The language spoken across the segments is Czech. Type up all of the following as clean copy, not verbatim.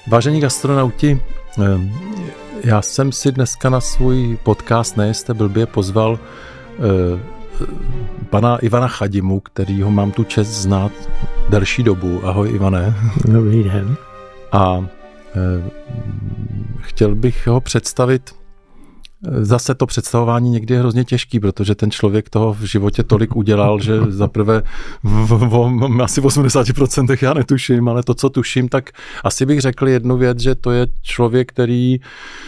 Vážení gastronauti, já jsem si dneska na svůj podcast Nejeste blbě pozval pana Ivana Chadimu, kterýho mám tu čest znát delší dobu. Ahoj, Ivane. Dobrý den. A chtěl bych ho představit. Zase to představování někdy je hrozně těžký, protože ten člověk toho v životě tolik udělal, že zaprvé asi v 80% já netuším, ale to, co tuším, tak asi bych řekl jednu věc, že to je člověk, který,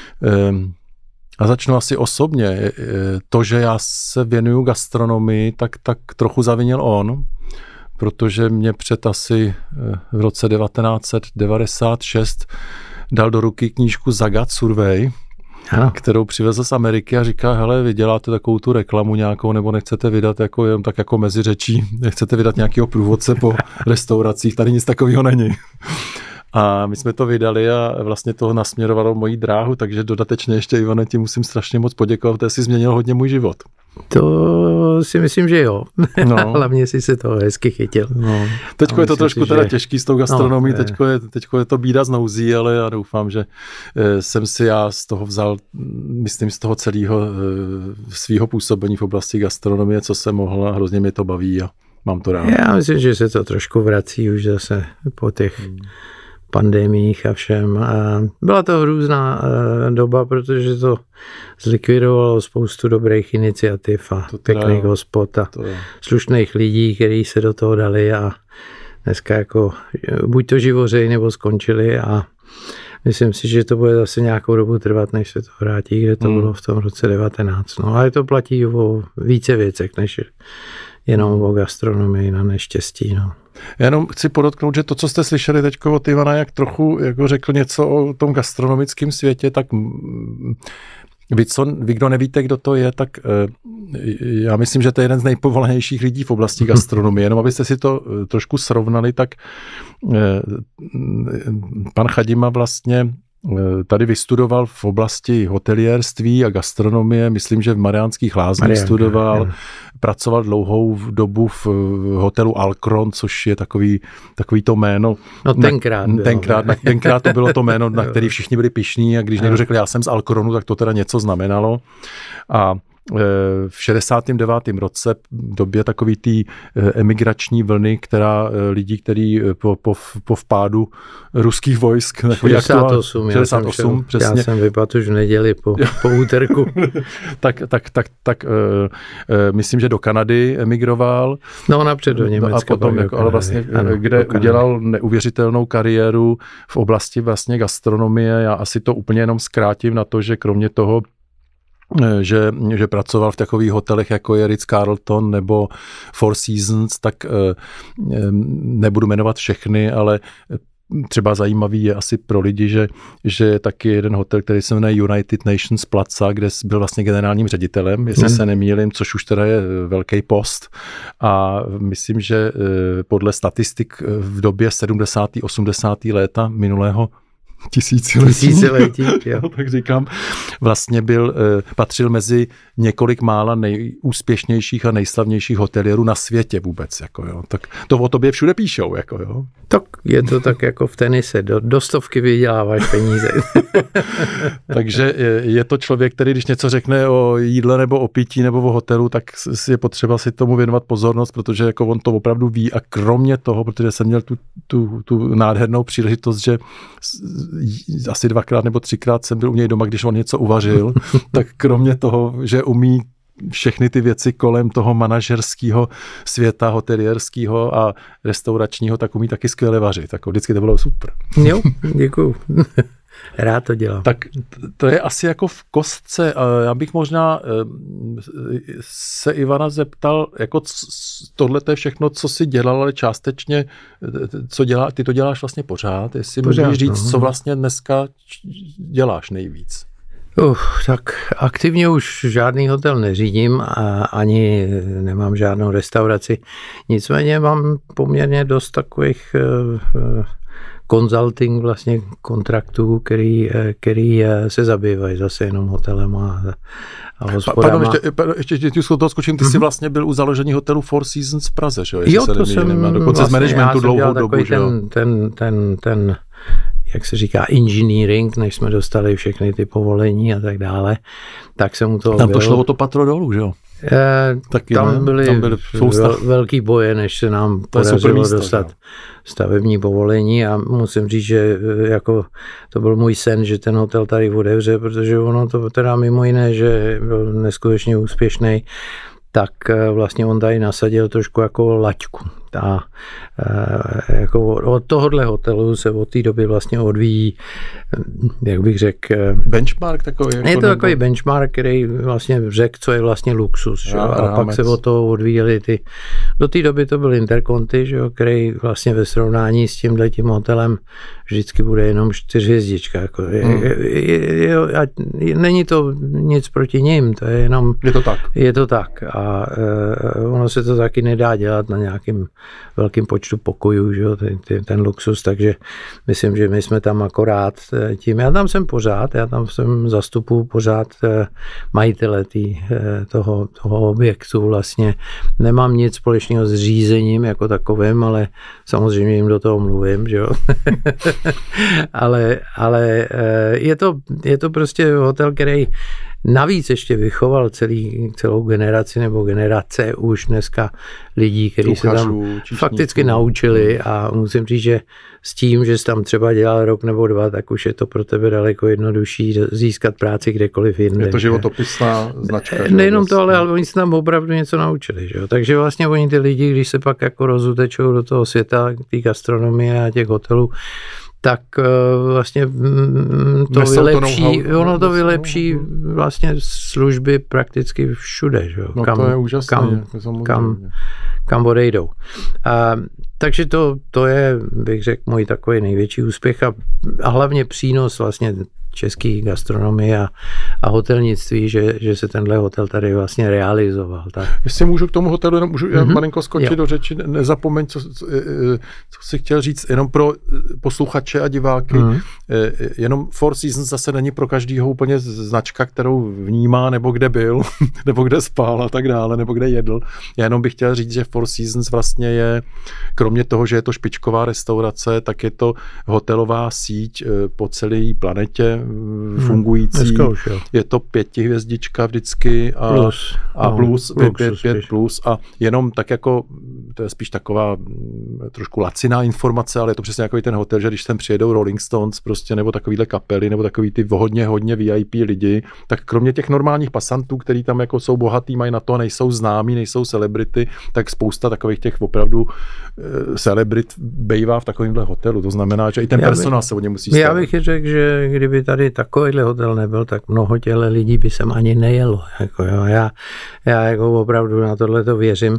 a začnu asi osobně, to, že já se věnuju gastronomii, tak trochu zavinil on, protože mě před asi v roce 1996 dal do ruky knížku Zagat Survey, kterou přivezl z Ameriky a říká, hele, vy děláte takovou tu reklamu nějakou, nebo nechcete vydat jako jenom tak jako mezi řečí, nechcete vydat nějakého průvodce po restauracích, tady nic takového není. A my jsme to vydali a vlastně to nasměrovalo moji dráhu, takže dodatečně ještě, Ivane, ti musím strašně moc poděkovat, protože jsi změnil hodně můj život. To si myslím, že jo. No. Hlavně jsi se toho hezky chytil. No. Teďko je to trošku teda těžký s tou gastronomií, teďko je to bída z nouzí, ale já doufám, že jsem si já z toho vzal, myslím z toho celého svého působení v oblasti gastronomie, co jsem mohl a hrozně mě to baví a mám to rád. Já myslím, že se to trošku vrací už zase po těch pandemiích a všem. A byla to hrůzná doba, protože to zlikvidovalo spoustu dobrých iniciativ a pěkných hospod a slušných lidí, kteří se do toho dali a dneska jako buď to živořejí nebo skončili a myslím si, že to bude zase nějakou dobu trvat, než se to vrátí, kde to bylo v tom roce 19. No, ale to platí o více věcech, než jenom o gastronomii na neštěstí. No. Já jenom chci podotknout, že to, co jste slyšeli teďko od Ivana, jak trochu jako řekl něco o tom gastronomickém světě, tak vy, kdo nevíte, kdo to je, tak já myslím, že to je jeden z nejpovolanějších lidí v oblasti gastronomie. Jenom abyste si to trošku srovnali, tak pan Chadima vlastně tady vystudoval v oblasti hotelierství a gastronomie, myslím, že v Mariánských Lázních studoval, pracoval dlouhou dobu v hotelu Alcron, což je takový to jméno. No tenkrát to bylo to jméno, na který všichni byli pyšní a když někdo řekl, já jsem z Alcronu, tak to teda něco znamenalo. A v 69. roce v době takový té emigrační vlny, lidí, kteří po vpádu ruských vojsk 68, přesně. Já jsem vypadl už v neděli po úterku. tak myslím, že do Kanady emigroval. No napřed do Německa. A potom, ale vlastně, kde udělal neuvěřitelnou kariéru v oblasti vlastně gastronomie. Já asi to úplně jenom zkrátím na to, že kromě toho, že pracoval v takových hotelech, jako je Ritz-Carlton nebo Four Seasons, tak nebudu jmenovat všechny, ale třeba zajímavý je asi pro lidi, že je taky jeden hotel, který se jmenuje United Nations Plaza, kde byl vlastně generálním ředitelem, jestli se nemýlím, což už teda je velký post. A myslím, že podle statistik v době 70. 80. léta minulého tisíciletí. Tak říkám, vlastně patřil mezi několik mála nejúspěšnějších a nejslavnějších hotelierů na světě vůbec. Jako, jo. Tak to o tobě všude píšou. Jako, jo. Tak je to tak jako v tenise, do stovky vyděláváš peníze. Takže je to člověk, který když něco řekne o jídle nebo o pití nebo o hotelu, tak je potřeba si tomu věnovat pozornost, protože jako on to opravdu ví a kromě toho, protože jsem měl tu nádhernou příležitost, že asi 2krát nebo 3krát jsem byl u něj doma, když on něco uvařil, tak kromě toho, že umí všechny ty věci kolem toho manažerského světa, hotelierského a restauračního, tak umí taky skvěle vařit. Tak vždycky to bylo super. Jo, děkuju. Rád to dělám. Tak to je asi jako v kostce. Já bych možná se Ivana zeptal, jako tohle je všechno, co jsi dělal, ale částečně, ty to děláš vlastně pořád. Jestli můžeš říct, co vlastně dneska děláš nejvíc. Tak aktivně už žádný hotel neřídím a ani nemám žádnou restauraci. Nicméně mám poměrně dost takových consulting vlastně kontraktů, který se zabývají zase jenom hotelem a hospodama. Pardon, ještě to skočím, ty jsi vlastně byl u založení hotelu Four Seasons v Praze, že jo? Jo, to jsem dokonce z managementu dlouhou dobu, že jo? Ten jak se říká, engineering, než jsme dostali všechny ty povolení a tak dále, tak se mu to tam to šlo o to patro dolů, že jo? Tam byly velký boje, než se nám podařilo dostat stavební povolení a musím říct, že jako to byl můj sen, že ten hotel tady otevře, protože ono to teda mimo jiné, že byl neskutečně úspěšný, tak vlastně on tady nasadil trošku jako laťku. A jako od tohohle hotelu se od té doby vlastně odvíjí, jak bych řekl... Benchmark takový? Jako je to takový benchmark, který vlastně řekl, co je vlastně luxus. Že? A pak se od toho odvíjely ty... Do té doby to byl Interconti, že? Který vlastně ve srovnání s tímhletím hotelem vždycky bude jenom 4 hvězdička. Jako není to nic proti nim, to je jenom... Je to tak. Je to tak. A ono se to taky nedá dělat na nějakým velkým počtu pokojů, že jo, ten luxus, takže myslím, že my jsme tam akorát tím. Já tam jsem pořád, zastupuji pořád majitele toho objektu vlastně. Nemám nic společného s řízením jako takovým, ale samozřejmě jim do toho mluvím, že jo. ale je to prostě hotel, který navíc ještě vychoval celou generaci nebo generace už dneska lidí, kteří se tam fakticky naučili a musím říct, že s tím, že jsi tam třeba dělal rok nebo 2, tak už je to pro tebe daleko jednodušší získat práci kdekoliv jinde. Je to životopisná značka. Nejenom to, ale oni se tam opravdu něco naučili. Že jo? Takže vlastně oni ty lidi, když se pak jako rozutečou do toho světa, té gastronomie a těch hotelů, tak vlastně to vylepší vlastně služby prakticky všude, že? No to je úžasné. Kam odejdou. Takže to je, bych řekl, můj takový největší úspěch a hlavně přínos vlastně české gastronomie a hotelnictví, že se tenhle hotel tady vlastně realizoval. Tak. Jestli můžu k tomu hotelu, jenom můžu malinko skočit do řeči, nezapomeň, co si chtěl říct, jenom pro posluchače a diváky, jenom Four Seasons zase není pro každýho úplně značka, kterou vnímá, nebo kde byl, nebo kde spál a tak dále, nebo kde jedl. Já jenom bych chtěl říct, že Four Seasons vlastně je, kromě toho, že je to špičková restaurace, tak je to hotelová síť po celé planetě fungující. Je to 5 hvězdička vždycky a plus 5 plus a jenom tak jako, to je spíš taková trošku laciná informace, ale je to přesně jako ten hotel, že když sem přijedou Rolling Stones prostě, nebo takovýhle kapely, nebo takový ty hodně VIP lidi, tak kromě těch normálních pasantů, který tam jako jsou bohatý, mají na to, nejsou známí, nejsou celebrity, tak spousta takových těch opravdu celebrit bejvá v takovémhle hotelu. To znamená, že i ten personál se o ně musí starat. Já bych řekl, že kdyby tady takovýhle hotel nebyl, tak mnoho těchto lidí by sem ani nejelo. Jako jo. Já jako opravdu na tohle to věřím.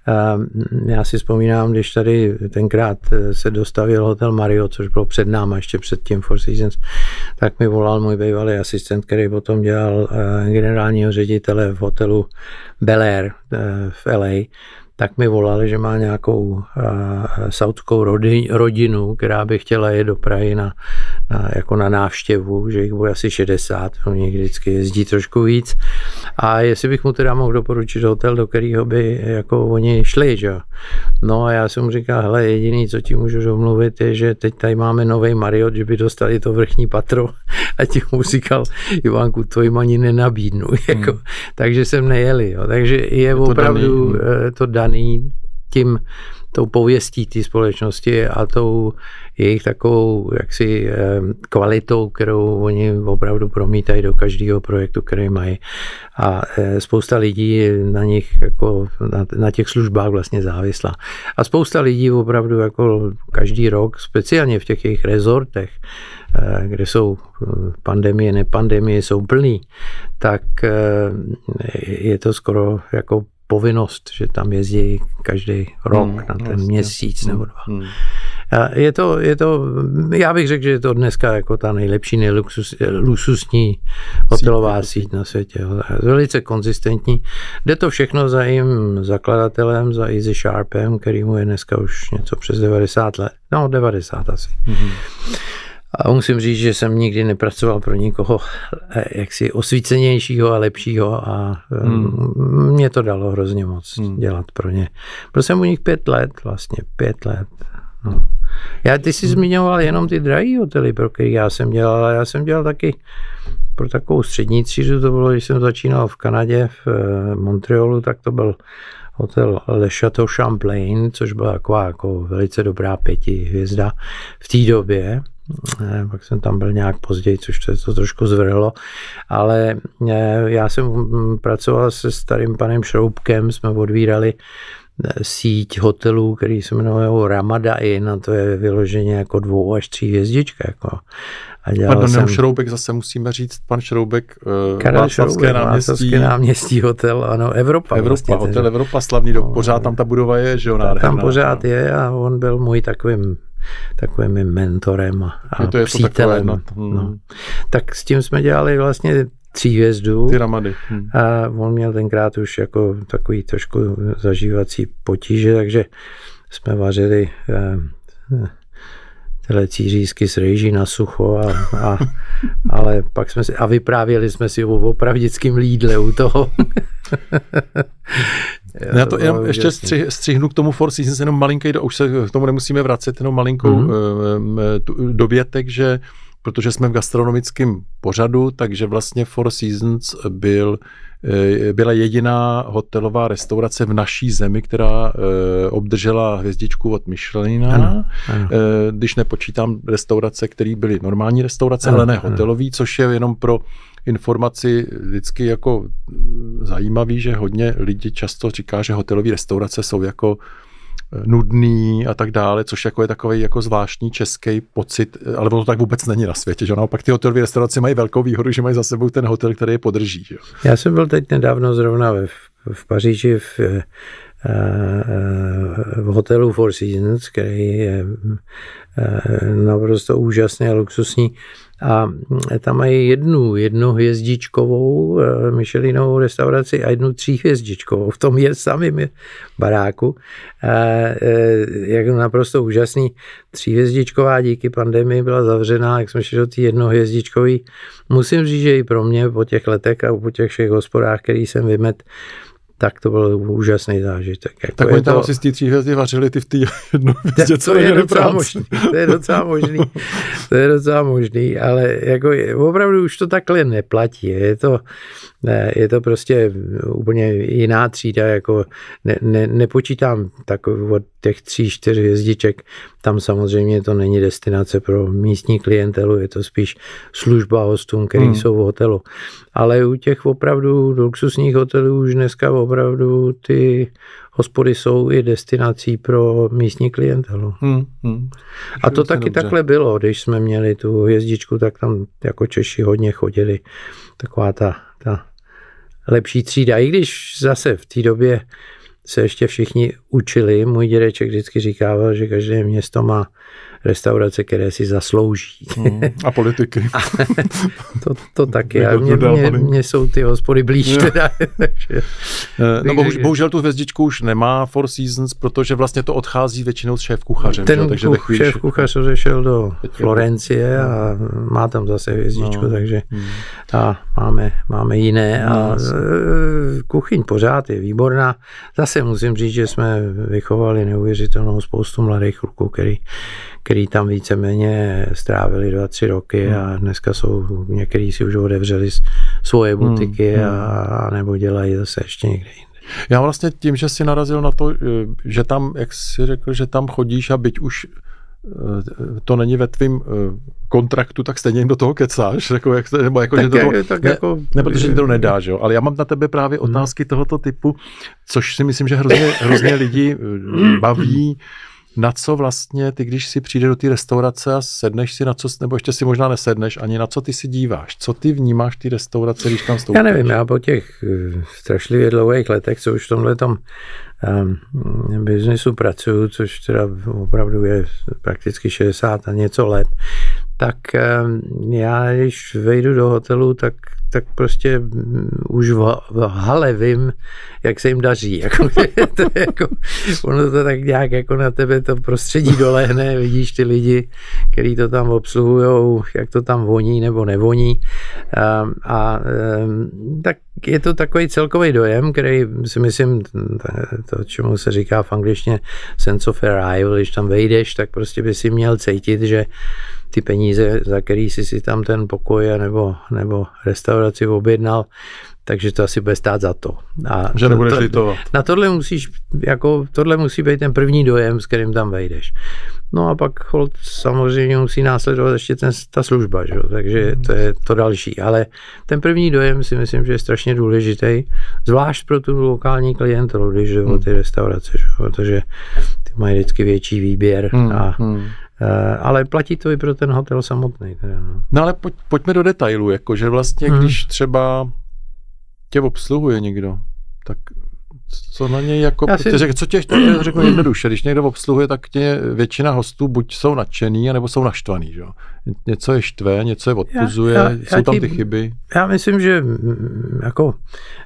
Já si vzpomínám, když tady tenkrát se dostavil hotel Marriott, což bylo před náma, ještě před tím Four Seasons, tak mi volal můj bývalý asistent, který potom dělal generálního ředitele v hotelu Bel Air v LA, tak mi volali, že má nějakou saudskou rodinu, která by chtěla jet do Prahy jako na návštěvu, že jich bude asi 60, oni vždycky jezdí trošku víc. A jestli bych mu teda mohl doporučit hotel, do kterého by jako oni šli, že? No a já jsem mu říkal, hele, jediný, co ti můžu domluvit, je, že teď tady máme nový Marriott, že by dostali to vrchní patro a ti mu říkal, Ivánku, to jim ani nenabídnu. Jako. Takže jsem nejeli. Jo. Takže je opravdu to daný tou pověstí té společnosti a tou jejich takovou jaksi kvalitou, kterou oni opravdu promítají do každého projektu, který mají. A spousta lidí na nich jako na těch službách vlastně závislá. A spousta lidí opravdu jako každý rok, speciálně v těch jejich rezortech, kde jsou pandemie, nepandemie, jsou plný, tak je to skoro jako povinnost, že tam jezdí každý rok na ten měsíc nebo 2. Je to, já bych řekl, že je to dneska jako ta nejlepší, nejluxusní hotelová síť na světě. Velice konzistentní. Jde to všechno za jejím zakladatelem, za Easy Sharpem, který mu je dneska už něco přes 90 let. No, 90 asi. A musím říct, že jsem nikdy nepracoval pro nikoho jaksi osvícenějšího a lepšího a mě to dalo hrozně moc dělat pro ně. Byl jsem u nich 5 let, vlastně 5 let. No. Ty jsi zmiňoval jenom ty drahé hotely, pro který já jsem dělal, ale já jsem dělal taky pro takovou střední třídu, to bylo, když jsem začínal v Kanadě, v Montrealu, tak to byl hotel Le Chateau Champlain, což byla taková jako velice dobrá 5 hvězda v té době. Pak jsem tam byl nějak později, což to trošku zvrhlo, ale já jsem pracoval se starým panem Šroubkem, jsme odvírali síť hotelů, který se jmenují Ramada Inn, a to je vyloženě jako 2 až 3 hvězdička. Jako. Pardon, Šroubek zase musíme říct, pan Šroubek, Václavské náměstí hotel, ano, Evropa. Vlastně, hotel Evropa, slavný, pořád tam ta budova je, že jo, nádherná. Tam pořád je a on byl můj takovým mentorem a přítelem. No. Tak s tím jsme dělali vlastně 3 hvězdu. Ty Ramady. A on měl tenkrát už jako takový trošku zažívací potíže, takže jsme vařili telecířízky s rejží na sucho, ale pak jsme si, a vyprávěli jsme si o opravdickém Lidle u toho. Já to jenom ještě střihnu k tomu Four Seasons, jenom malinký, už se k tomu nemusíme vracet, jenom malinkou dovětek, že protože jsme v gastronomickém pořadu, takže vlastně Four Seasons byla jediná hotelová restaurace v naší zemi, která obdržela hvězdičku od Michelina. Ano. Když nepočítám restaurace, které byly normální restaurace, ale ne hotelový, což je jenom pro informaci vždycky jako zajímavý, že hodně lidí často říká, že hotelové restaurace jsou jako nudný a tak dále, což jako je takový jako zvláštní český pocit, ale to tak vůbec není na světě, že naopak ty hotelové restaurace mají velkou výhodu, že mají za sebou ten hotel, který je podrží. Že? Já jsem byl teď nedávno zrovna v Paříži v hotelu Four Seasons, který je naprosto úžasný a luxusní. A tam mají jednu hvězdičkovou Michelinovou restauraci a jednu 3 hvězdičkovou. V tom je samým baráku. Jak naprosto úžasný. 3 hvězdičková díky pandemii byla zavřená, jak jsme šli do té 1 hvězdičkový. Musím říct, že i pro mě po těch letech a po těch všech hospodách, který jsem vymet, tak to byl úžasný zážitek. Jako tak oni tam asi z té 3 hvězdy vařili ty v té 1 hvězdě, co je docela možný. To je docela možný, ale jako opravdu už to takhle neplatí. Je to prostě úplně jiná třída, jako nepočítám tak od těch 3-4 hvězdiček, tam samozřejmě to není destinace pro místní klientelu, je to spíš služba hostům, který jsou v hotelu. Ale u těch opravdu luxusních hotelů už dneska opravdu ty hospody jsou i destinací pro místní klientelu. A to taky dobře. Takhle bylo, když jsme měli tu hvězdičku, tak tam jako Češi hodně chodili. Taková ta lepší třída. I když zase v té době se ještě všichni učili. Můj dědeček vždycky říkával, že každé město má restaurace, které si zaslouží. A politiky. to taky. A mně jsou ty hospody blíž. Teda, no bohužel tu hvězdičku už nemá Four Seasons, protože vlastně to odchází většinou s šéfkuchařem. Ten šéfkuchař odešel do Florencie a má tam zase hvězdičku, takže a máme jiné. A kuchyň pořád je výborná. Zase musím říct, že jsme vychovali neuvěřitelnou spoustu mladých kluků, který tam víceméně strávili 2-3 roky a dneska jsou, některý si už otevřeli svoje butiky a nebo dělají zase ještě někde jinde. Já vlastně tím, že jsi narazil na to, že tam, jak jsi řekl, že tam chodíš a byť už to není ve tvým kontraktu, tak stejně do toho kecáš, ne, protože ti to nedá, že jo? Ale já mám na tebe právě otázky tohoto typu, což si myslím, že hrozně lidi baví. Na co vlastně ty, když si přijde do té restaurace a sedneš si na co, nebo ještě si možná nesedneš, ani na co ty si díváš? Co ty vnímáš v té restaurace, když tam stoupíš? Já nevím, já po těch strašlivě dlouhých letech, co už v tomhletom biznesu pracuju, což teda opravdu je prakticky 60 a něco let, tak já, když vejdu do hotelu, tak prostě už v hale vím, jak se jim daří. Ono to tak nějak jako na tebe to prostředí dolehne, vidíš ty lidi, kteří to tam obsluhujou, jak to tam voní nebo nevoní. Tak je to takový celkový dojem, který si myslím, to, čemu se říká v angličtině sense of arrival, když tam vejdeš, tak prostě by si měl cítit, že ty peníze, za který si tam ten pokoj nebo restauraci objednal, takže to asi bude stát za to. A že nebudeš litovat. Na tohle musí být ten první dojem, s kterým tam vejdeš. No a pak samozřejmě musí následovat ještě ta služba, že? Takže to je to další. Ale ten první dojem si myslím, že je strašně důležitý, zvlášť pro tu lokální klientelu, když jde o ty restaurace, že? Protože ty mají vždycky větší výběr. Ale platí to i pro ten hotel samotný. Teda, no. No ale pojďme do detailu, jakože vlastně, když třeba tě obsluhuje někdo, tak co na něj jako, co tě řeknu jednoduše, když někdo obsluhuje, tak tě většina hostů buď jsou nadšený, anebo jsou naštvaný, že? Něco je štve, něco je odpuzuje, jsou tam ty chyby. Já myslím, že jako,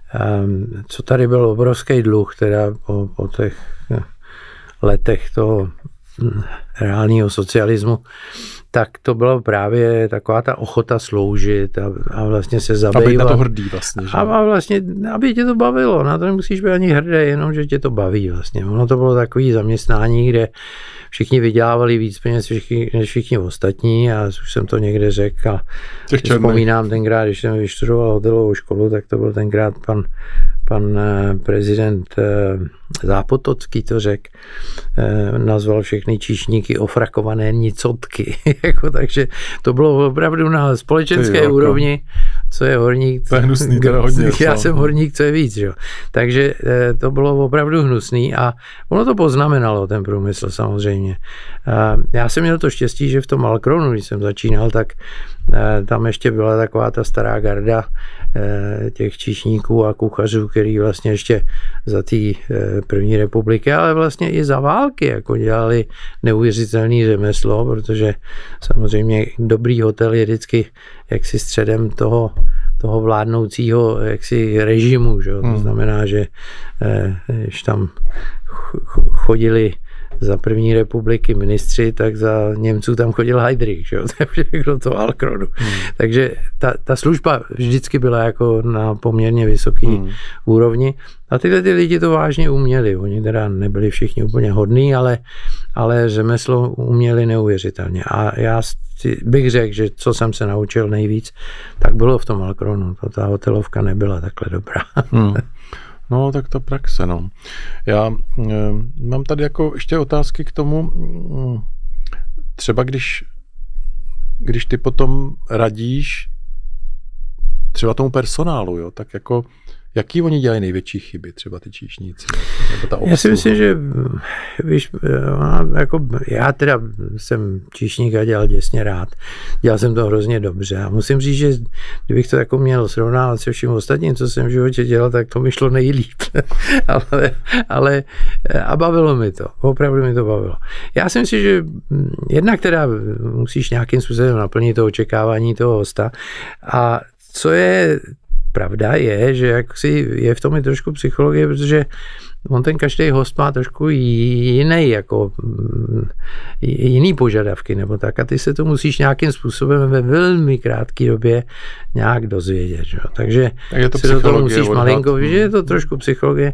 co tady byl obrovský dluh, teda po těch letech toho reálního socialismu, tak to bylo právě taková ta ochota sloužit a vlastně se zabývat. A být na to hrdý vlastně. Že? A vlastně, aby tě to bavilo. Na to nemusíš být ani hrdý, jenom, že tě to baví vlastně. Ono to bylo takový zaměstnání, kde všichni vydělávali víc peněz než všichni ostatní a už jsem to někde řekl. A vzpomínám tenkrát, když jsem vyštudoval hotelovou školu, tak to byl tenkrát pan prezident Zápotocký to řekl, nazval všechny číšníky ofrakované nicotky. Takže to bylo opravdu na společenské úrovni, co je horník. To je hnusný, teda hodně. Já jsem horník, co je víc. Jo. Takže to bylo opravdu hnusný a ono to poznamenalo, ten průmysl samozřejmě. Já jsem měl to štěstí, že v tom Malkronu, když jsem začínal, tak tam ještě byla taková ta stará garda těch číšníků a kuchařů, který vlastně ještě za té první republiky, ale vlastně i za války jako dělali neuvěřitelný řemeslo, protože samozřejmě dobrý hotel je vždycky jaksi středem toho vládnoucího jaksi režimu. Že? To znamená, že když tam chodili za první republiky ministři, tak za Němců tam chodil Heydrich, že? To je všechno to Malkronu. Takže ta služba vždycky byla jako na poměrně vysoký úrovni a tyhle ty lidi to vážně uměli. Oni teda nebyli všichni úplně hodní, ale řemeslo uměli neuvěřitelně. A já bych řekl, že co jsem se naučil nejvíc, tak bylo v tom Malkronu. Ta hotelovka nebyla takhle dobrá. No, tak to praxe, no. Já mám tady jako ještě otázky k tomu, třeba když ty potom radíš třeba tomu personálu, jo, tak jako jaký oni dělají největší chyby, třeba ty číšníci? Nebo ta obsluha? Já si myslím, že víš, jako já teda jsem číšníka dělal děsně rád. Dělal jsem to hrozně dobře a musím říct, že kdybych to jako měl srovnávat se vším ostatním, co jsem v životě dělal, tak to mi šlo nejlíp. ale a bavilo mi to. Opravdu mi to bavilo. Já si myslím, že jednak teda musíš nějakým způsobem naplnit to očekávání toho hosta a co je pravda je, že jaksi je v tom i trošku psychologie, protože on ten každý host má trošku jiný požadavky nebo tak a ty se to musíš nějakým způsobem ve velmi krátké době nějak dozvědět. Že? Takže se do toho musíš malinko, že je to trošku psychologie.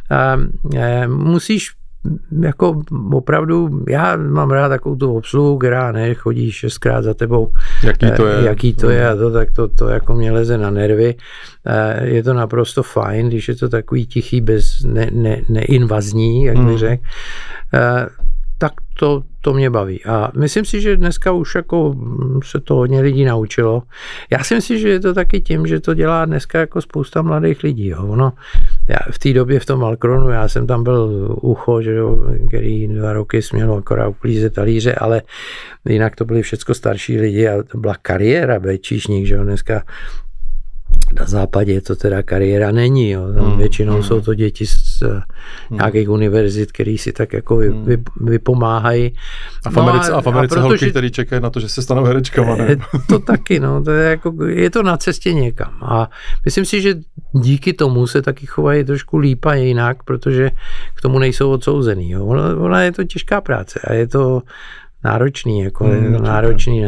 Musíš jako opravdu, já mám rád takovou tu obsluhu, která chodí 6krát za tebou, jaký to je a tak to jako mě leze na nervy. Je to naprosto fajn, když je to takový tichý, neinvazní, jak bych řekl. Tak to mě baví. A myslím si, že dneska už jako se to hodně lidí naučilo. Já si myslím, že je to taky tím, že to dělá dneska jako spousta mladých lidí. Jo. Ono, já v té době v tom Malkronu, já jsem tam byl ucho, že jo, který 2 roky směl akorát uklízet talíře, ale jinak to byli všecko starší lidi a to byla kariéra být číšník, že jo, dneska na západě to teda kariéra není. Jo. Tam většinou jsou to děti z nějakých univerzit, který si tak jako vypomáhají. A v Americe holky, který čekají na to, že se stanou herečkama. To taky, no. Je to na cestě někam. A myslím si, že díky tomu se taky chovají trošku líp a jinak, protože k tomu nejsou odsouzený. Jo. Ona je to těžká práce a je to náročný, jako náročný, ne.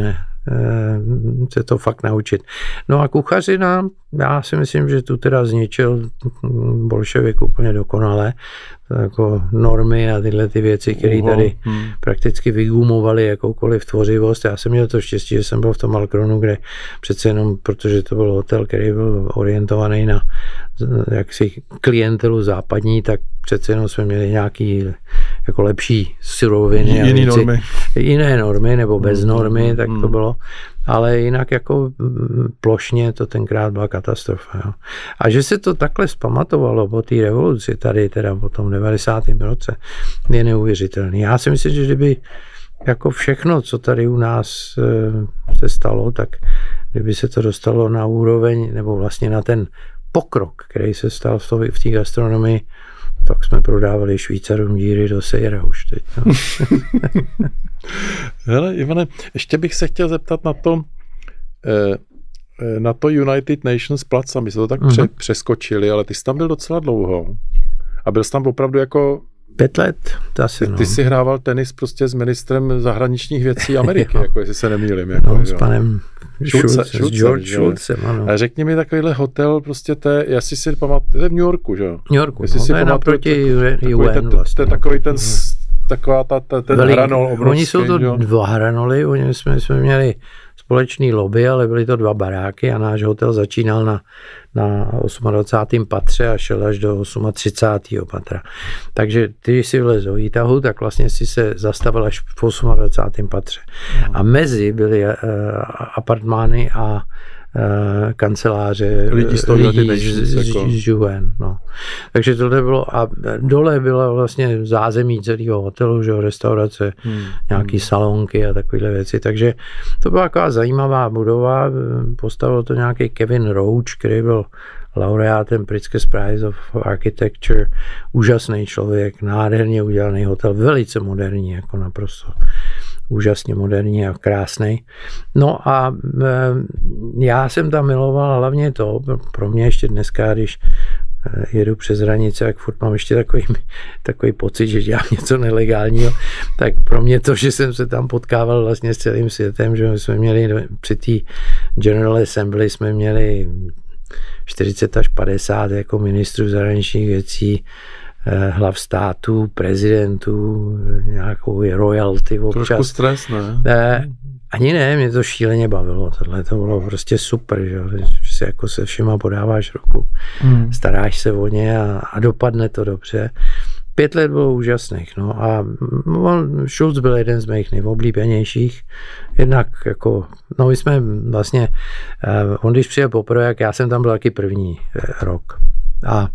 se to fakt naučit. No a kuchařina, já si myslím, že tu teda zničil bolševik úplně dokonale. Jako normy a tyhle ty věci, které tady prakticky vygumovaly jakoukoliv tvořivost. Já jsem měl to štěstí, že jsem byl v tom Malkronu, kde přece jenom, protože to byl hotel, který byl orientovaný na jaksi klientelu západní, tak přece jenom jsme měli nějaký jako lepší suroviny. Jiné normy nebo bez normy, tak to bylo. Ale jinak jako plošně to tenkrát byla katastrofa. Jo. A že se to takhle zpamatovalo po té revoluci tady teda po tom 90. roce je neuvěřitelný. Já si myslím, že kdyby jako všechno, co tady u nás se stalo, tak kdyby se to dostalo na úroveň nebo vlastně na ten pokrok, který se stal v té gastronomii, tak jsme prodávali Švýcarům díry do sejra už teď. No. Hele, Ivane, ještě bych se chtěl zeptat na to United Nations Plaza. My jsme to tak přeskočili, ale ty jsi tam byl docela dlouho. A byl jsi tam opravdu jako... 5 let, to asi, ty jsi hrával tenis prostě s ministrem zahraničních věcí Ameriky, jako jestli se nemýlím. Jako, no, s panem Schulzem, ano. A řekni mi takovýhle hotel, prostě jestli si pamatuju, to je v New Yorku, že jo? New Yorku, no, to je naproti UN vlastně. To je takový ten hranol obrovský. Oni jsou to 2 hranoly, my jsme měli společný lobby, ale byly to 2 baráky a náš hotel začínal na 28. patře a šel až do 38. patra. Takže když si vlez do výtahu, tak vlastně si se zastavil až v 28. patře. A mezi byly apartmány a kanceláře lidí z UN. No. Takže tohle bylo a dole byla vlastně zázemí celého hotelu, že restaurace, nějaký salonky a takovéhle věci. Takže to byla taková zajímavá budova. Postavil to nějaký Kevin Roach, který byl laureátem Pritzker Prize of Architecture. Úžasný člověk, nádherně udělaný hotel, velice moderní, jako naprosto úžasně moderní a krásný. No a já jsem tam miloval hlavně to, pro mě ještě dneska, když jedu přes hranice, jak furt mám ještě takový pocit, že dělám něco nelegálního, tak pro mě to, že jsem se tam potkával vlastně s celým světem, že jsme měli při té General Assembly jsme měli 40 až 50 jako ministrů zahraničních věcí, hlav států, prezidentů, nějakou royalty občas. Trošku stres, ne? Ani ne, mě to šíleně bavilo. Tohle to bylo prostě super, že si jako se všema podáváš ruku, staráš se o ně a dopadne to dobře. 5 let bylo úžasných, no a Schulz byl jeden z mých nejoblíbenějších. Jednak jako, no my jsme vlastně, on když přijel poprvé, jak já jsem tam byl taky první rok. A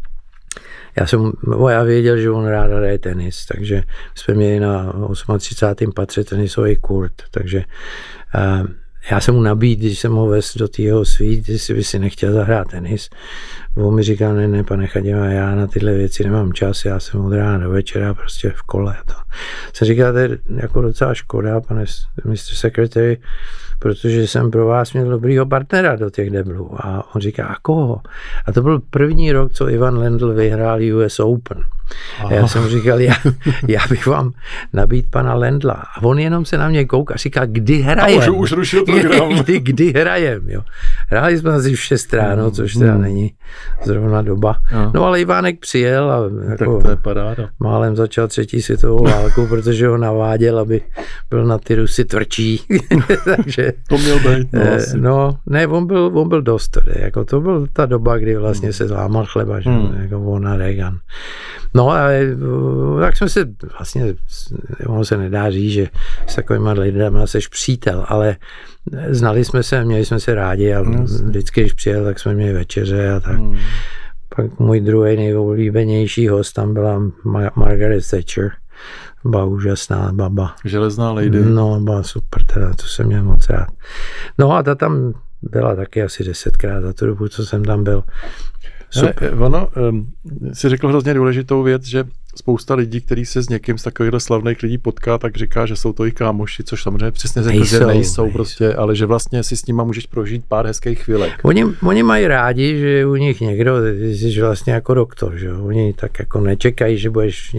já věděl, že on rád hraje tenis, takže jsme měli na 38. patře tenisový kurt, takže já jsem mu nabídl, když jsem ho vezl do tého svít, jestli by si nechtěl zahrát tenis. On mi říkal, ne, pane Chaděma, já na tyhle věci nemám čas, já jsem od rána do večera prostě v kole. Jsem říkal, to je jako docela škoda, pane Mr. Secretary, protože jsem pro vás měl dobrýho partnera do těch deblů. A on říká, a koho? A to byl první rok, co Ivan Lendl vyhrál US Open. A já jsem říkal, já bych vám nabít pana Lendla. A on jenom se na mě kouká a říká, kdy hrajem? A už rušil program. kdy hrajem, jo. Hráli jsme asi v 6 ráno, což teda není zrovna doba. No ale Ivánek přijel a jako to je paráda. Málem začal 3. světovou válku, protože ho naváděl, aby byl na ty Rusy tvrdší. Takže to měl být. On byl dost. Jako to byl ta doba, kdy vlastně se lámal chleba, že? Jako on a Reagan. No a tak jsme se vlastně, ono se nedá říct, že s takovýma lidmi seš přítel, ale znali jsme se, měli jsme se rádi a vždycky, když přijel, tak jsme měli večeře a tak. Pak můj druhý nejoblíbenější host tam byla Margaret Thatcher. Byla úžasná baba. Železná lady. No, byla super, teda, to jsem měl moc rád. No a ta tam byla taky asi 10krát za tu dobu, co jsem tam byl. Ono, si řekl hrozně důležitou věc, že spousta lidí, kteří se s někým z takovýchhle slavných lidí potká, tak říká, že jsou to i kámoši, což samozřejmě přesně řekl, že nejsou prostě, ale že vlastně si s nima můžeš prožít pár hezkých chvílek. Oni mají rádi, že u nich někdo, jsi vlastně jako doktor, že oni tak jako nečekají, že budeš něco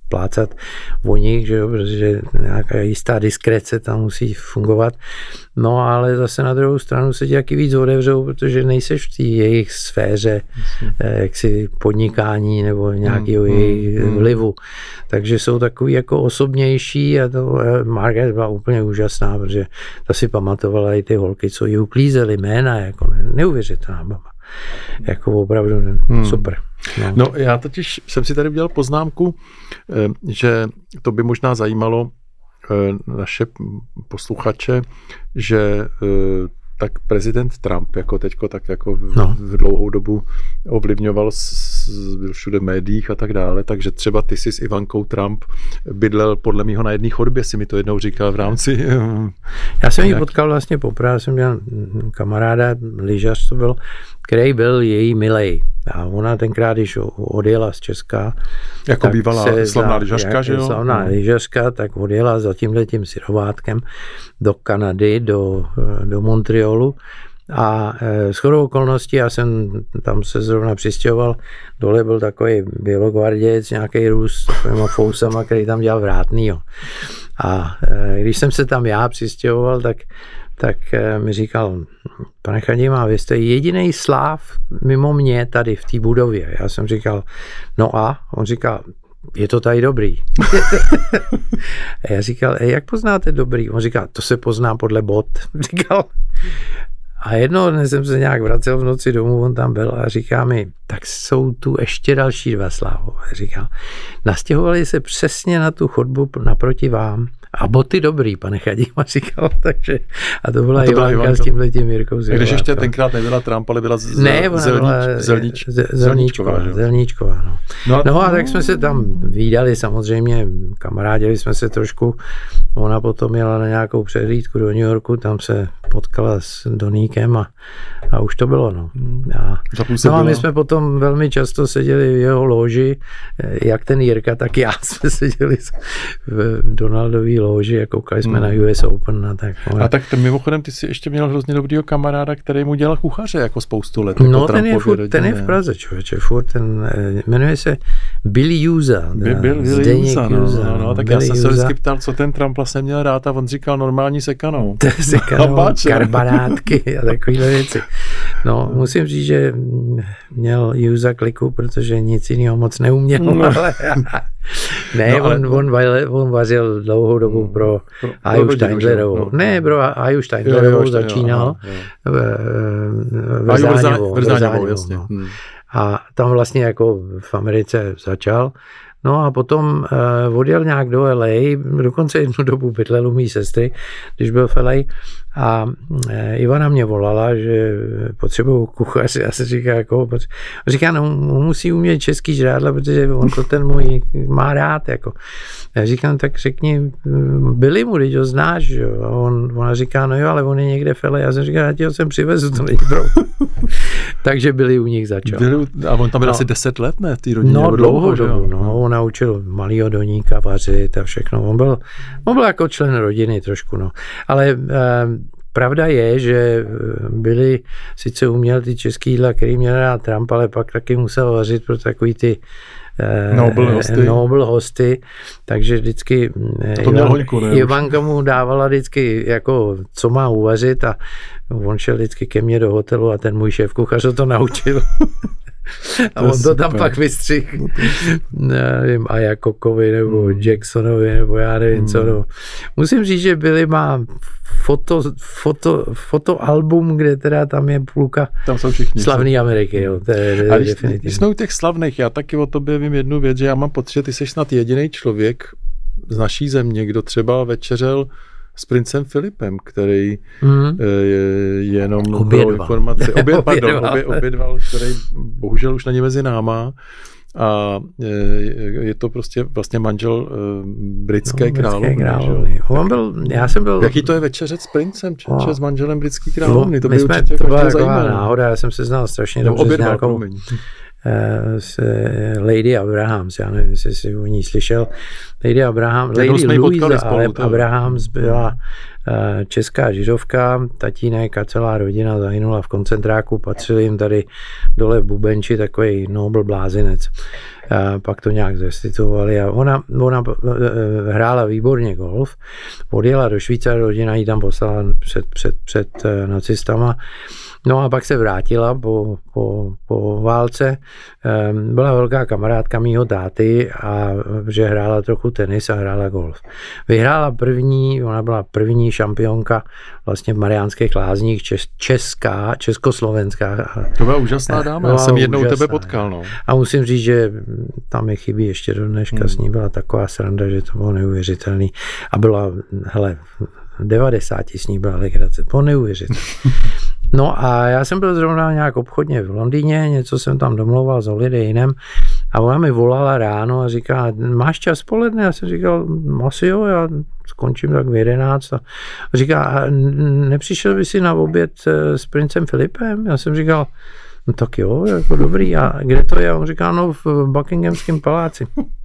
plácat o nich, že jo, protože nějaká jistá diskrece tam musí fungovat. No ale zase na druhou stranu se ti taky víc otevřou, protože nejseš v té jejich sféře jaksi podnikání nebo nějakého jejich vlivu. Takže jsou takový jako osobnější a to Margaret byla úplně úžasná, protože ta si pamatovala i ty holky, co jí uklízely jména, jako neuvěřitelná baba. Jako opravdu super. No já totiž jsem si tady udělal poznámku, že to by možná zajímalo naše posluchače, že tak prezident Trump jako teďko tak jako v dlouhou dobu ovlivňoval byl všude v médiích a tak dále, takže třeba ty jsi s Ivankou Trump bydlel podle mýho na jedné chodbě, si mi to jednou říkal v rámci. Já jsem ji potkal vlastně poprvé, jsem měl kamaráda, lyžař to byl, který byl její milej. A ona tenkrát, když odjela z Česka, jako bývalá slavná lyžařka, že jo? Slavná lyžařka, tak odjela za tímhletím syrovátkem do Kanady, do Montrealu. A shodou okolností, já jsem tam se zrovna přistěhoval, dole byl takový bělogvarděc, nějaký Rus s takovýma fousama, který tam dělal vrátnýho. A když jsem se tam já přistěhoval, tak mi říkal, pane Chadima, vy jste jedinej Sláv mimo mě tady v té budově. Já jsem říkal, no a? On říkal, je to tady dobrý. A já říkal, jak poznáte dobrý? On říkal, to se pozná podle bot. Říkal. A jednoho dne jsem se nějak vracel v noci domů, on tam byl a říká mi, tak jsou tu ještě další dva Slávové. Říkal, nastěhovali se přesně na tu chodbu naproti vám. A boty dobrý, pane Chadima, říkal, takže a to byla Ivanka s tímhletím Jirkou. Když ještě tenkrát nebyla Trump, ale byla Zelníčková. No a tak jsme se tam vídali, samozřejmě, kamarádili jsme se trošku, ona potom jela na nějakou přehlídku do New Yorku, tam se potkala s Doníkem a už to bylo, no. A my jsme potom velmi často seděli v jeho loži, jak ten Jirka, tak já jsme seděli v Donaldový loži a koukali jsme na US Open a tak. A tak mimochodem ty jsi ještě měl hrozně dobrýho kamaráda, který mu dělal kuchaře jako spoustu let. No ten je v Praze, člověče, furt ten jmenuje se Billy Juza. Billy Juza, no, tak Billy já jsem se vždycky ptal, co ten Trump vlastně měl rád a on říkal normální sekanou. Sekanou, karbanátky a takovýhle věci. No, musím říct, že měl Juza kliku, protože nic jiného moc neuměl, ale ne, on vařil dlouhou dobu pro Aju Steindlerovou. Ne, pro Aju Steindlerovou začínal Vrzáňovou. Jasně. A tam vlastně jako v Americe začal. No a potom odjel nějak do LA, dokonce jednu dobu bydlel u mý sestry, když byl v LA. A Ivana mě volala, že potřebuju kuchaře. Já se říká, jako, říká, no musí umět český žrádla, protože on to ten můj má rád. Jako. Já říkám, tak řekni, byli mu, když ho znáš. Jo? A ona říká, no jo, ale on je někde v LA. Já jsem říkal, já ti ho sem přivezu, to není problém. Takže byli u nich začal. A on tam byl asi 10 let, ne? V té rodině? No, dlouho dobu. No, on naučil malýho Doníka vařit a všechno. On byl jako člen rodiny trošku, no. Ale pravda je, že byli, sice uměl ty český jídla, který měl rád Trump, ale pak taky musel vařit pro takový ty Nobel hosty, takže vždycky Ivanka mu dávala vždycky jako, co má uvařit a on šel vždycky ke mně do hotelu a ten můj šéf kuchař to naučil. A on to tam pak vystřihl, nevím, Aja Kokovi nebo Jacksonovi nebo já nevím co. No. Musím říct, že Billy má fotoalbum, kde teda tam je půlka tam jsou všichni slavný Ameriky. Jo. To je definitivně. Když jsme u těch slavných, já taky o tobě vím jednu věc, že já mám pocit, že ty jsi snad jediný člověk z naší země, kdo třeba večeřel s princem Filipem, který jenom pro informaci obědval, který bohužel už není mezi náma a je to prostě vlastně manžel britské královny. Jaký to je večeřet s princem, s manželem britský královny? To by určitě byla zajímavé. Náhoda, já jsem se znal strašně dobře s nějakou s Lady Abrahams, já nevím, jestli jsi o ní slyšel. Lady Louisa Abrahams byla česká židovka, tatínek a celá rodina zahynula v koncentráku, patřili jim tady dole v Bubenči takový Nobel blázinec. Pak to nějak zestituovali a ona hrála výborně golf, odjela do Švýcara, rodina ji tam poslala před nacistama. No a pak se vrátila po válce. Byla velká kamarádka mýho táty a že hrála trochu tenis a hrála golf. Vyhrála ona byla první šampionka vlastně v Mariánských Lázních, československá. To byla úžasná dáma, já jsem jednou tebe potkal. No. A musím říct, že tam mi chybí ještě do dneška, s ní byla taková sranda, že to bylo neuvěřitelný. A byla, hele, 90 s ní byla legrace, to neuvěřitelné. No a já jsem byl zrovna nějak obchodně v Londýně, něco jsem tam domlouval s Holiday Innem a ona mi volala ráno a říká, máš čas poledne? Já jsem říkal, asi jo, já skončím tak v 11. A říká, nepřišel by si na oběd s princem Filipem? Já jsem říkal, no tak jo, jako dobrý. A kde to je? On říká, no v Buckinghamském paláci.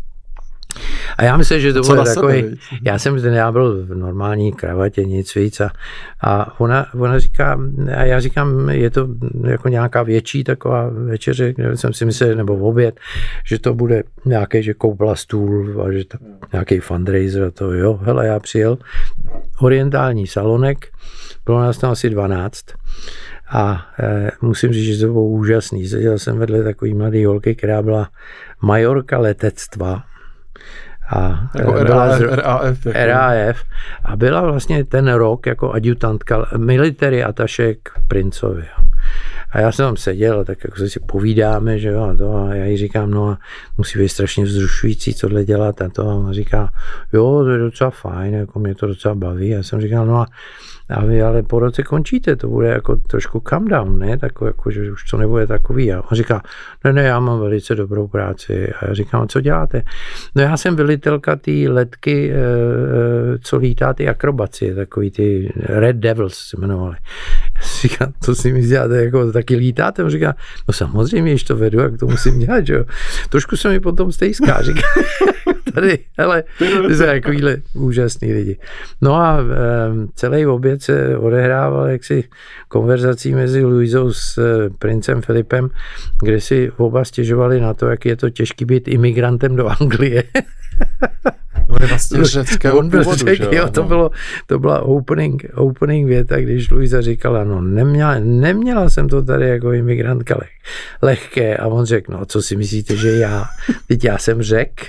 A já myslím, že to bude takový, já byl v normální kravatě, nic víc a ona říká, a já říkám, je to jako nějaká větší taková večeře, kde jsem si myslel, nebo v oběd, že to bude nějaké, že koupila stůl a že to nějaký fundraiser a to jo, hele, já přijel, orientální salonek, bylo nás tam asi 12 a musím říct, že to bylo úžasný, seděl jsem vedle takový mladý holky, která byla majorka letectva, a jako RAF a byla vlastně ten rok jako adjutantka military attaché k princovi. A já jsem tam seděl, tak jako si povídáme, že jo, a já jí říkám, no a musí být strašně vzrušující tohle dělat a to. A ona říká, jo, to je docela fajn, jako mě to docela baví. Já jsem říkal, no a vy ale po roce končíte, to bude jako trošku come down, ne? Tak jako, že už to nebude takový. A on říká, ne, já mám velice dobrou práci. A já říkám, co děláte? No já jsem velitelka té letky, co lítá ty akrobacie, takový ty Red Devils se jmenovali. Já říkám, co si mi děláte, jako taky lítáte? On říká, no samozřejmě, když to vedu, jak to musím dělat, že jo. Trošku se mi potom stejská, říká, tady, hele, to jsou takovýhle úžasný lidi. No a celý oběd se odehrával jaksi konverzací mezi Luizou s princem Filipem, kde si oba stěžovali na to, jak je to těžký být imigrantem do Anglie. On je vlastně řeckého původu, jo, to byla opening věta, když Luisa říkala, no neměla jsem to tady jako imigrantka lehké a on řekl, no co si myslíte, že teď já jsem Řek.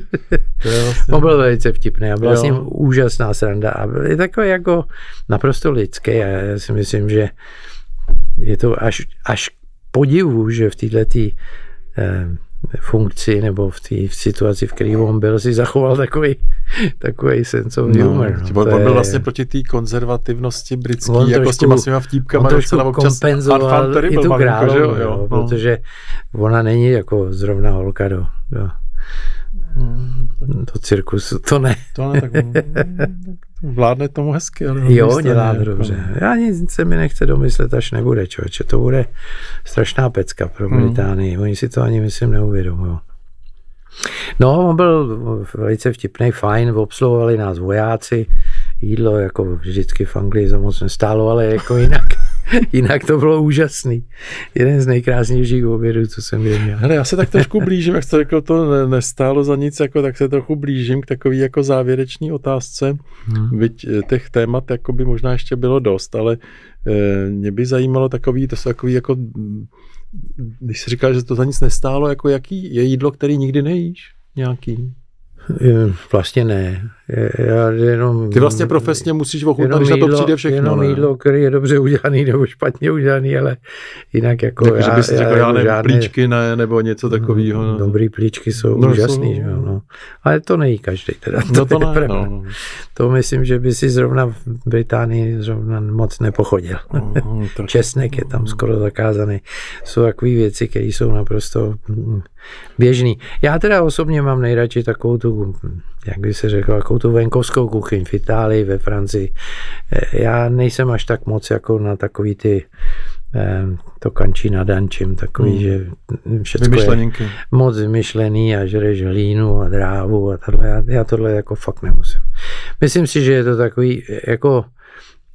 On byl velice vtipný a byla s ním úžasná sranda a byl takový jako naprosto lidský a já si myslím, že je to až podivu, že v této funkci nebo v situaci, v které on byl, si zachoval takový sense of humor. On byl vlastně proti té konzervativnosti britský, jako s těma svýma vtípkama docela občas kompenzoval i tu královnu, protože ona není jako zrovna holka do cirkusu, to ne. To ne, tak vládne tomu hezky. Ale jo, dělá dobře. Já nic se mi nechce domyslet, až nebude, člověče. To bude strašná pecka pro Británii. Oni si to ani, myslím, neuvědomují. No, on byl velice vtipný, fajn, obsluhovali nás vojáci, jídlo jako vždycky v Anglii za moc nestálo, ale jako jinak to bylo úžasný. Jeden z nejkrásnějších obědů, co jsem měl. Hele, já se tak trošku blížím, jak jste řekl, to nestálo za nic, jako, tak se trochu blížím k takový jako závěrečný otázce. Byť těch témat jako by možná ještě bylo dost, ale mě by zajímalo to jsou takový jako, když jsi říkal, že to za nic nestálo, jako jaký je jídlo, který nikdy nejíš? Nějaký? Vlastně ne. Ty vlastně profesně musíš ochutnat, když na to přijde všechno. Jenom jídlo, který je dobře udělaný nebo špatně udělaný, ale jinak jako tak, že bys řekl, já nevím, plíčky ne, nebo něco takového. No. Dobrý plíčky jsou úžasný. Že? No. Ale to nejí každý. Teda. To ne, no. To myslím, že by si zrovna v Británii zrovna moc nepochodil. Česnek je tam skoro zakázaný. Jsou takové věci, které jsou naprosto běžný. Já teda osobně mám nejradši takovou tu, jak by se řekl, takovou tu venkovskou kuchyň v Itálii, ve Francii. Já nejsem až tak moc jako na takový ty to kančí na dančím, takový, že všechno je moc vymyšlený a žereš hlínu a drávu a tohle. Já tohle jako fakt nemusím. Myslím si, že je to takový jako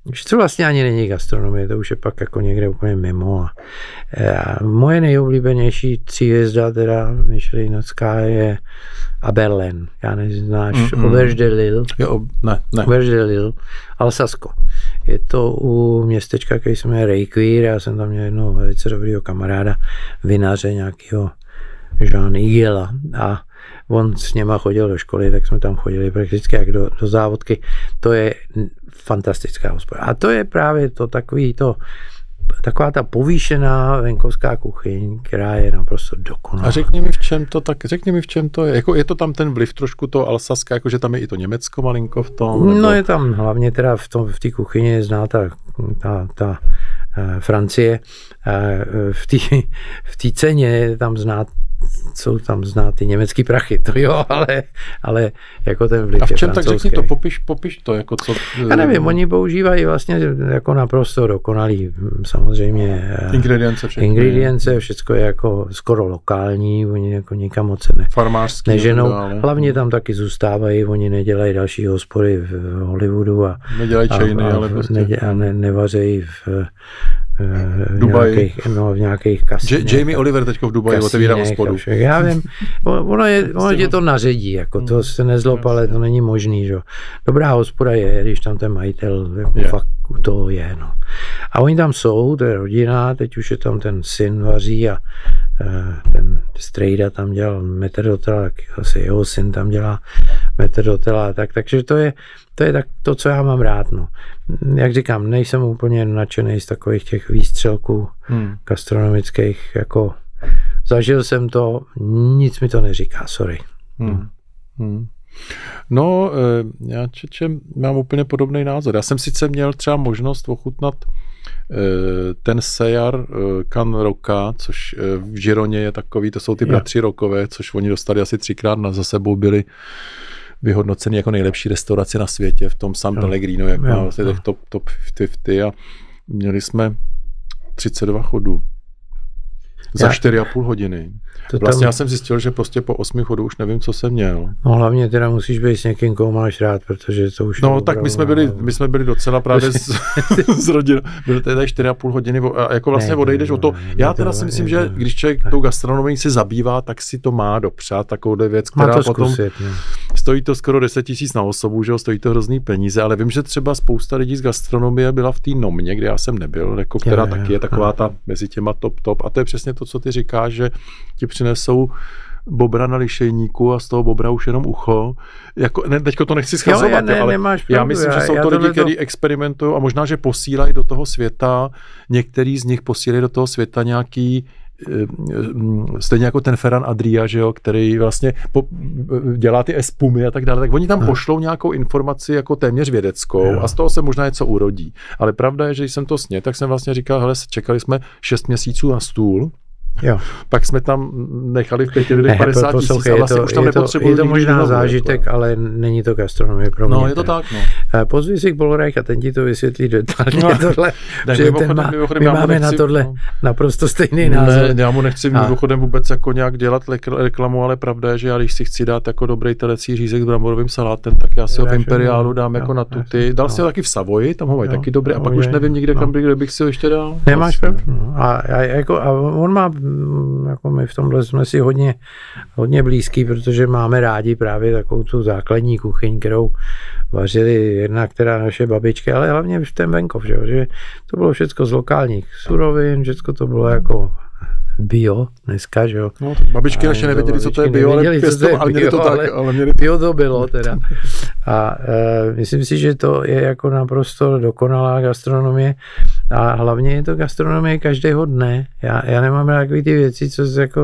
Už to vlastně ani není gastronomie, to už je pak jako někde úplně mimo. A moje nejoblíbenější 3 hvězda, teda Michelinovská, je Aberlen. Já neznáš, Auberge de Lille. Ne. Auberge de Lille, Alsasko. Je to u městečka, který se jmenuje Reykvír. Já jsem tam měl jednoho velice dobrýho kamaráda, vinaře nějakého Jean Igela. A on s něma chodil do školy, tak jsme tam chodili prakticky jak do závodky. To je fantastická hospoda. A to je právě to taková ta povýšená venkovská kuchyň, která je naprosto dokonalá. A řekni mi, v čem to je. Jako je to tam ten vliv trošku toho Alsaska, jakože tam je i to Německo malinko v tom? Nebo... No je tam hlavně teda v té kuchyni zná ta Francie. V té ceně tam jsou tam znát ty německý prachy, to jo, ale jako ten vliv. A v čem, tak řekni to, popiš to, jako co... Já nevím, oni používají vlastně jako naprosto dokonalý, samozřejmě ingredience, všechno je jako skoro lokální, oni jako nikam moc se neženou. Hlavně tam taky zůstávají, oni nedělají další hospody v Hollywoodu a nedělají čajny, ale prostě... nevařejí v nějakých kasinech. Jamie Oliver teďko v Dubaji otevírá hospodu. Já vím, ono tě to naředí, jako to se nezlob, ale to není možný, že? Dobrá hospoda je, když tam ten majitel fakt to je, no. A oni tam jsou, to je rodina, teď už je tam ten syn vaří a ten strejda tam dělal metrdotela, tak zase jeho syn tam dělá metrdotela, takže to je tak to, co já mám rád, no. Jak říkám, nejsem úplně nadšený z takových těch výstřelků gastronomických, jako zažil jsem to, nic mi to neříká, sorry. No, já mám úplně podobný názor. Já jsem sice měl třeba možnost ochutnat ten Sejar Can Roca, což v Gironě je takový, to jsou ty bratři Rokové, což oni dostali asi 3krát za sebou, byli vyhodnoceni jako nejlepší restaurace na světě v tom San Pellegrino, jak má vlastně těch top 50 a měli jsme 32 chodů za 4,5 hodiny. Vlastně já jsem zjistil, že prostě po 8 chodů už nevím, co jsem měl. No hlavně teda musíš být s někým, koho máš rád, protože to už... No tak my jsme byli docela právě s rodinou. Byly tady 4,5 hodiny a jako vlastně odejdeš o to. Já teda si myslím, že když člověk tou gastronomií se zabývá, tak si to má dopřát, takovouhle věc, která potom... Stojí to skoro 10 000 na osobu, že jo, stojí to hrozný peníze, ale vím, že třeba spousta lidí z gastronomie byla v té Nomě, kde já jsem nebyl, jako která taky je taková ta mezi těma top a to je přesně to, co ty říkáš, že ti přinesou bobra na lišejníku a z toho bobra už jenom ucho. Jako, teďko to nechci schazovat, ale já myslím, že jsou to lidi, kteří experimentují a možná, že posílají do toho světa, některý z nich posílají do toho světa nějaký stejně jako ten Ferran Adria, že jo, který vlastně dělá ty espumy a tak dále, tak oni tam pošlou nějakou informaci jako téměř vědeckou a z toho se možná něco urodí. Ale pravda je, že když jsem to snědl, tak jsem vlastně říkal, hele, čekali jsme 6 měsíců na stůl, jo. Pak jsme tam nechali v 5 lidech 50 000 a vlastně už tam nepotřebovali. Je to možná zážitek, ale není to gastronomie pro mě. No, je to tak, no. Pozvi si k Polorajch a ten ti to vysvětlí detailně tohle. My máme na tohle naprosto stejný názor. Já mu nechci mimochodem vůbec jako nějak dělat reklamu, ale pravda je, že já když si chci dát jako dobrý telecí řízek s bramborovým salátem, tak já si ho v Imperiálu dám jako na tuty. Dal si ho taky v Savoji, tam ho mají taky dobrý a pak už nevím nikde, kde bych si ho ještě dal. Nemáš pravdu. A on má jako my v tomhle jsme si hodně blízký, protože máme rádi právě takovou tu základní kuchyň, kterou vařili jednak teda naše babičky, ale hlavně v ten venkov, že to bylo všechno z lokálních surovin, všechno to bylo jako bio dneska, že jo. No, babičky naše nevěděli, co to je bio, ale měli to tak. Bio to bylo teda. A myslím si, že to je jako naprosto dokonalá gastronomie a hlavně je to gastronomie každého dne. Já nemám rád takový ty věci, co jako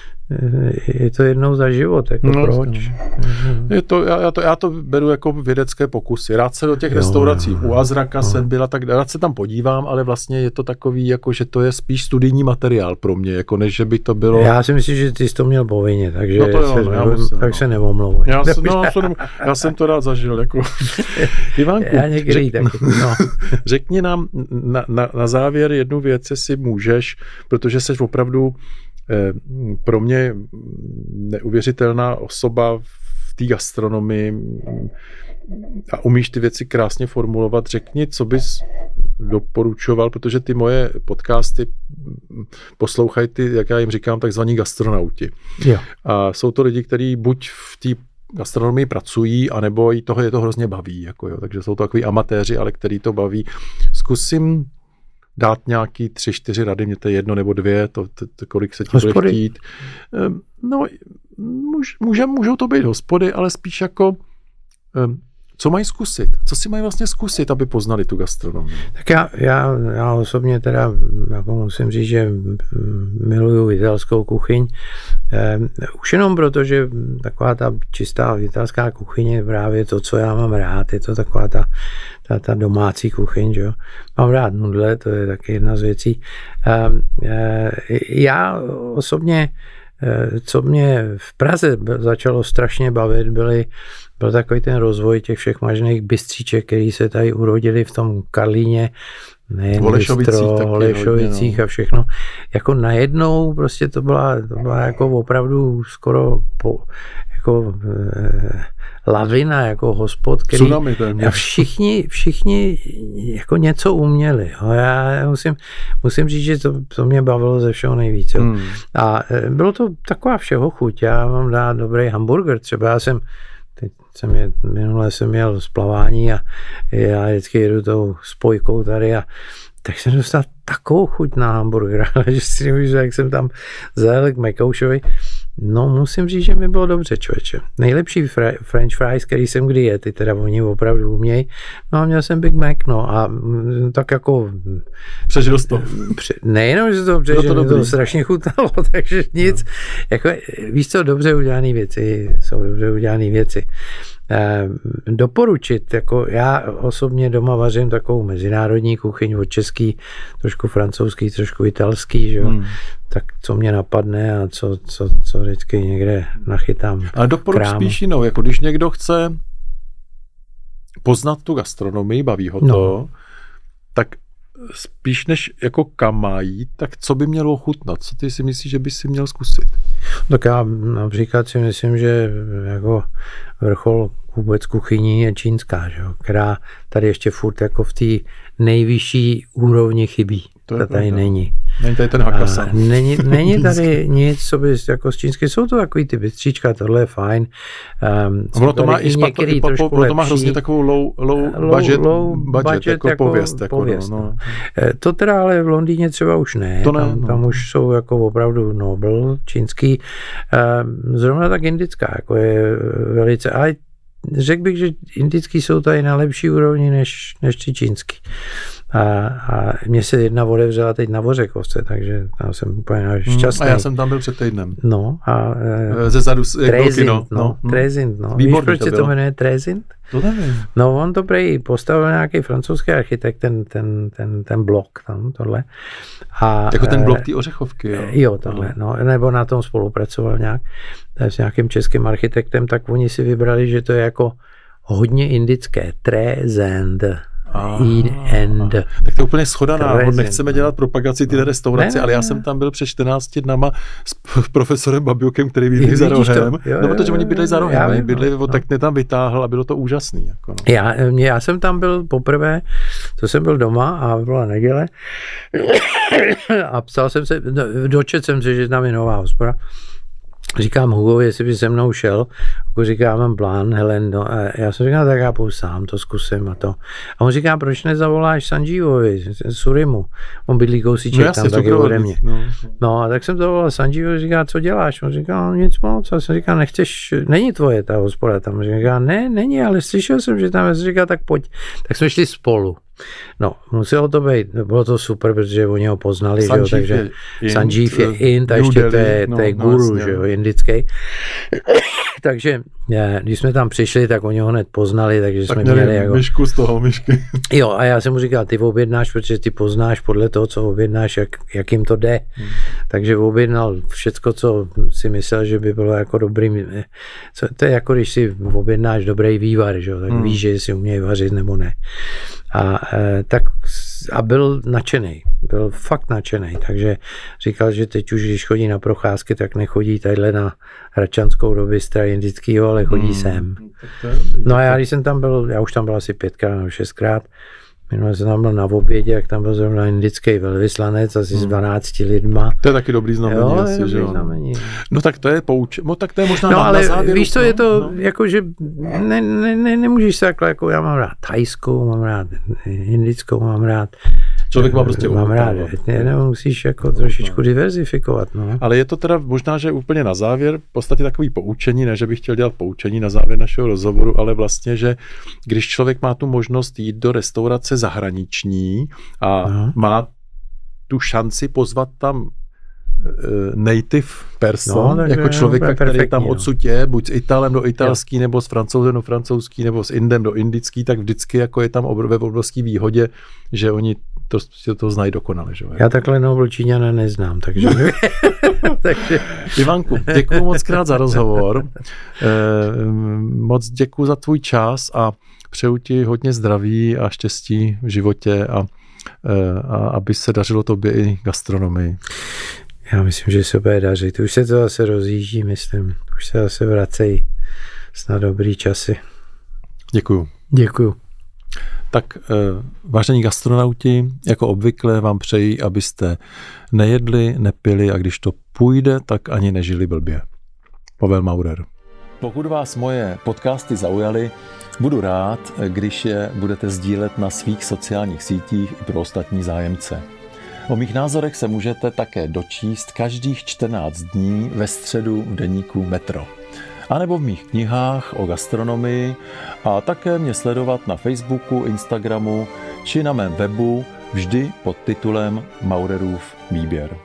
je to jednou za život, jako proč? Je to, já to beru jako vědecké pokusy. Rád se do těch restaurací u Azraka jsem byl a tak rád se tam podívám, ale vlastně je to takový, jako že to je spíš studijní materiál pro mě, jako než že by to bylo... Já si myslím, že ty jsi to měl povinně, takže se neomlouvaj. Já jsem to rád zažil, jako... Ivánku, já někdy taky. Řekni nám na závěr jednu věc, jestli můžeš, protože jsi opravdu pro mě neuvěřitelná osoba v té gastronomii a umíš ty věci krásně formulovat. Řekni, co bys doporučoval, protože ty moje podcasty poslouchají ty, jak já jim říkám, takzvaní gastronauti. Jo. A jsou to lidi, kteří buď v té gastronomii pracují, anebo je to hrozně baví. Jako jo. Takže jsou to takový amatéři, ale který to baví. Zkusím dát nějaký 3-4 rady, mě to je 1 nebo 2, to kolik se ti bude chtít. No, můžou to být hospody, ale spíš jako co mají zkusit? Co si mají vlastně zkusit, aby poznali tu gastronomii? Tak já osobně teda jako musím říct, že miluju italskou kuchyň. Už jenom proto, že taková ta čistá italská kuchyň je právě to, co já mám rád. Je to taková ta domácí kuchyň. Že jo? Mám rád nudle, to je taky jedna z věcí. Já osobně, co mě v Praze začalo strašně bavit, byl takový ten rozvoj těch všech možných bystříček, který se tady urodili v tom Karlíně, nejen Holešovicích a všechno. Jako najednou prostě to byla jako opravdu skoro lavina, jako hospod, který a všichni jako něco uměli. Já musím říct, že to mě bavilo ze všeho nejvíce. A bylo to taková všeho chuť. Já mám dát dobrý hamburger. Třeba minule jsem měl splavání a já vždycky jedu tou spojkou tady a tak jsem dostal takovou chuť na hamburger, že si nemůžu, jak jsem tam zajel k Mekoušovi. No, musím říct, že mi bylo dobře, člověče. Nejlepší French fries, který jsem kdy jedl, ty teda oni opravdu umějí. No a měl jsem Big Mac, no a tak jako... Přežil jsi to. Nejenom, že to přežil, mě to strašně chutnalo, takže nic. No. Jako, víš co, dobře udělané věci, jsou dobře udělané věci. Doporučit, jako já osobně doma vařím takovou mezinárodní kuchyň od český, trošku francouzský, trošku italský, že jo. Tak co mě napadne a co vždycky někde nachytám. Ale doporuč spíš jinou, jako když někdo chce poznat tu gastronomii, baví ho to, tak spíš než jako kam má jít, tak co by mělo chutnat? Co ty si myslíš, že by si měl zkusit? Tak já například si myslím, že jako vrchol vůbec kuchyní je čínská, že jo, která tady ještě furt jako v té nejvyšší úrovni chybí. To tady není. Není tady ten Hakkasan. Není tady nic, co by jako z čínské. Jsou to takový ty bystříčka, tohle je fajn. Ono to má to má hrozně takovou low budget jako pověst. No. To teda ale v Londýně třeba už ne. Tam už jsou jako opravdu Nobel čínský. Zrovna tak indická, jako je velice... Ale řekl bych, že indický jsou tady na lepší úrovni než ty čínský. A mně se jedna otevřela teď na Vořekovce, takže tam jsem úplně šťastný. A já jsem tam byl před týdnem. No a zezadu Trezint, Trezint, no. Víš, proč se to jmenuje Trezint? To nevím. No, on to prej postavil nějaký francouzský architekt, ten blok tam, tohle. A, jako ten blok té Ořechovky, jo? Jo, tohle, no. Nebo na tom spolupracoval nějak s nějakým českým architektem, tak oni si vybrali, že to je jako hodně indické. Trezint. Tak to je úplně shoda náhod. Nechceme dělat propagaci té restaurace, ale já jsem tam byl před 14 dnama s profesorem Babiukem, který bydlí za rohem. No, protože oni bydlí za rohem. Tak mě tam vytáhl a bylo to úžasný. Jako, no. Já jsem tam byl poprvé, to jsem byl doma a byla neděle a psal jsem se, dočetl jsem se, že tam je nová hospoda. Říkám Hugo, jestli by se mnou šel, Hugo říká, mám plán, Helen, no. A já jsem říkal, tak já půjdu sám, to zkusím a to. A on říká, proč nezavoláš Sanjeevovi, Surimu, on bydlí kousíček tam taky ode mě. No a tak jsem to volal Sanjeevovi, říká, co děláš? On říká, no, nic moc. A jsem říkal, nechceš, není tvoje ta hospoda tam. Říká, ne, není, ale slyšel jsem, že tam je. Říká, tak pojď. Tak jsme šli spolu. No, muselo to být, bylo to super, protože oni ho poznali, že jo, takže Sanjeev je Ind a ještě to je guru, že jo, indický. Takže když jsme tam přišli, tak oni ho hned poznali, takže tak jsme měli jako... myšku z toho, myšky. Jo, a já jsem mu říkal, ty objednáš, protože ty poznáš podle toho, co objednáš, jak jim to jde. Takže objednal všecko, co si myslel, že by bylo jako dobrý. To je jako, když si objednáš dobrý vývar, že jo, tak víš, že si umějí vařit nebo ne. A byl nadšenej. byl fakt nadšený, takže říkal, že teď už, když chodí na procházky, tak nechodí tadyhle na Hradčanskou do Bystra indickýho, ale chodí sem. No a já, když jsem tam byl, já už tam byl asi 5krát nebo 6krát, minule jsem tam byl na obědě, jak tam byl zrovna indický velvyslanec, asi s 12 lidma. To je taky dobrý znamení. Jo, asi, dobrý že jo. znamení. No tak to je tak to je možná no, na ale závěru. Víš co, je to jako, že nemůžeš se takhle, jako já mám rád thajskou, mám rád indickou, mám rád. Člověk má prostě mám rád, musíš jako trošičku diverzifikovat. No. Ale je to teda možná, že úplně na závěr, v podstatě takový poučení, ne, že bych chtěl dělat poučení na závěr našeho rozhovoru, ale vlastně, že když člověk má tu možnost jít do restaurace zahraniční a má tu šanci pozvat tam native person, jako člověka, který tam odsud je, buď s Italem do italský, nebo s Francouzem do francouzský, nebo s Indem do indický, tak vždycky jako je tam ve obrovské výhodě, že oni to znají dokonale. Že? Já takhle Nobl Číňana neznám, takže... Ivanku, děkuji moc krát za rozhovor. Moc děkuji za tvůj čas a přeju ti hodně zdraví a štěstí v životě a aby se dařilo tobě i gastronomii. Já myslím, že se bude dařit. Už se to zase rozjíždí, myslím. Už se zase vracejí snad dobrý časy. Děkuju. Tak vážení gastronauti, jako obvykle vám přeji, abyste nejedli, nepili a když to půjde, tak ani nežili blbě. Pavel Maurer. Pokud vás moje podcasty zaujaly, budu rád, když je budete sdílet na svých sociálních sítích i pro ostatní zájemce. O mých názorech se můžete také dočíst každých 14 dní ve středu v deníku Metro. A nebo v mých knihách o gastronomii a také mě sledovat na Facebooku, Instagramu či na mém webu vždy pod titulem Maurerův výběr.